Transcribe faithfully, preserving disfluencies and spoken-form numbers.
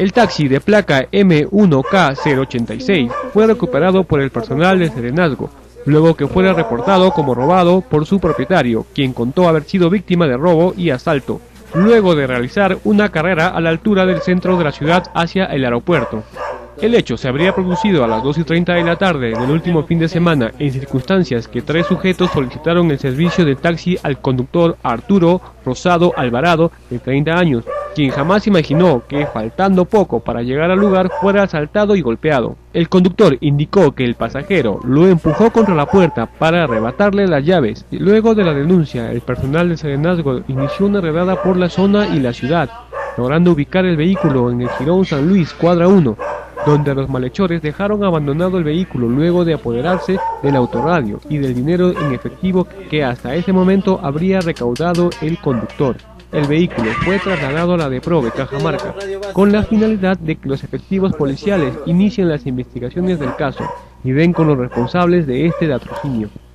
El taxi de placa M uno K cero ochenta y seis fue recuperado por el personal de Serenazgo, luego que fuera reportado como robado por su propietario, quien contó haber sido víctima de robo y asalto, luego de realizar una carrera a la altura del centro de la ciudad hacia el aeropuerto. El hecho se habría producido a las dos y treinta de la tarde del último fin de semana en circunstancias que tres sujetos solicitaron el servicio de taxi al conductor Arturo Rosado Alvarado, de treinta años, quien jamás imaginó que, faltando poco para llegar al lugar, fuera asaltado y golpeado. El conductor indicó que el pasajero lo empujó contra la puerta para arrebatarle las llaves. Luego de la denuncia, el personal de Serenazgo inició una redada por la zona y la ciudad, logrando ubicar el vehículo en el Jirón San Luis, cuadra uno, donde los malhechores dejaron abandonado el vehículo luego de apoderarse del autorradio y del dinero en efectivo que hasta ese momento habría recaudado el conductor. El vehículo fue trasladado a la DEPROVE Cajamarca con la finalidad de que los efectivos policiales inicien las investigaciones del caso y den con los responsables de este latrocinio.